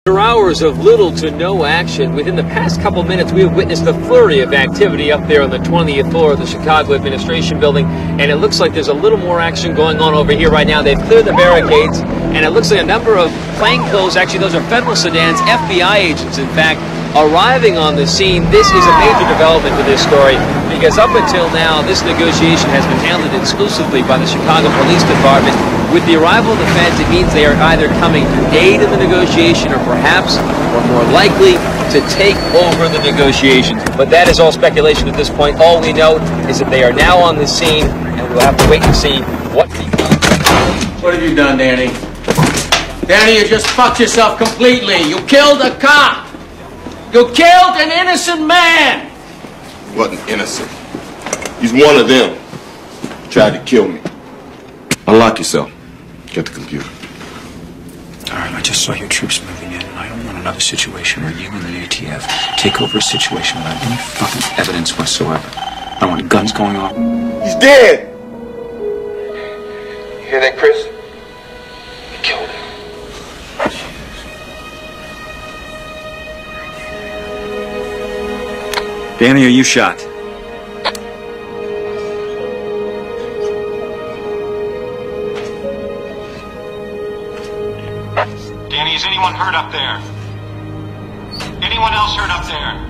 After hours of little to no action, within the past couple minutes we have witnessed a flurry of activity up there on the 20th floor of the Chicago Administration Building, and it looks like there's a little more action going on over here right now. They've cleared the barricades, and it looks like a number of plainclothes, actually those are federal sedans, FBI agents in fact, arriving on the scene. This is a major development for this story, because up until now this negotiation has been handled exclusively by the Chicago Police Department. With the arrival of the feds, it means they are either coming to aid in the negotiation or perhaps, or more likely, to take over the negotiations. But that is all speculation at this point. All we know is that they are now on the scene, and we'll have to wait and see what becomes. What have you done, Danny? Danny, you just fucked yourself completely. You killed a cop. You killed an innocent man. He wasn't innocent. He's one of them. Tried to kill me. Unlock yourself. Get the computer. All right, I just saw your troops moving in, and I don't want another situation where you and the ATF take over a situation without any fucking evidence whatsoever. I don't want guns going off. He's dead! You hear that, Chris? You killed him. Danny, are you shot? Danny, is anyone hurt up there? Anyone else hurt up there?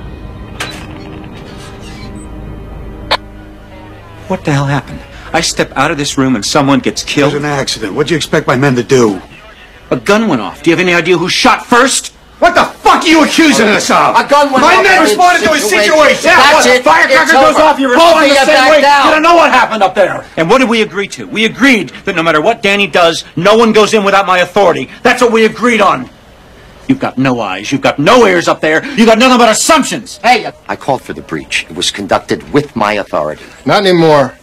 What the hell happened? I step out of this room and someone gets killed? It was an accident. What do you expect my men to do? A gun went off. Do you have any idea who shot first? What the fuck are you accusing us of? A gun went off. My men responded to a situation. That's What, it. a firecracker It's goes over. off, you Both respond of the you same back way. down. You don't know what happened up there. And what did we agree to? We agreed that no matter what Danny does, no one goes in without my authority. That's what we agreed on. You've got no eyes. You've got no ears up there. You've got nothing but assumptions. Hey, I called for the breach. It was conducted with my authority. Not anymore.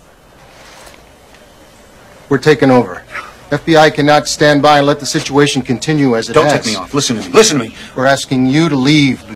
We're taking over. FBI cannot stand by and let the situation continue as it has. Don't take me off. Listen to me. Listen to me. We're asking you to leave.